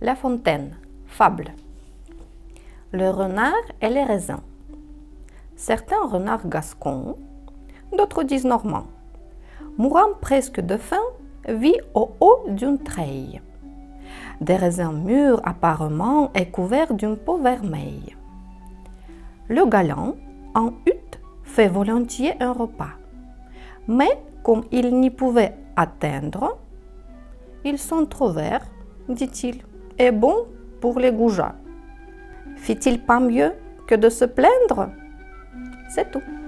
La Fontaine, fable. Le renard et les raisins. Certains renards gascons, d'autres disent normands, mourant presque de faim, vit au haut d'une treille. Des raisins mûrs apparemment et couverts d'une peau vermeille. Le galant, en hutte, fait volontiers un repas. Mais comme il n'y pouvait atteindre, ils sont trop verts, dit-il, et bons pour les goujats. Fit-il pas mieux que de se plaindre? C'est tout.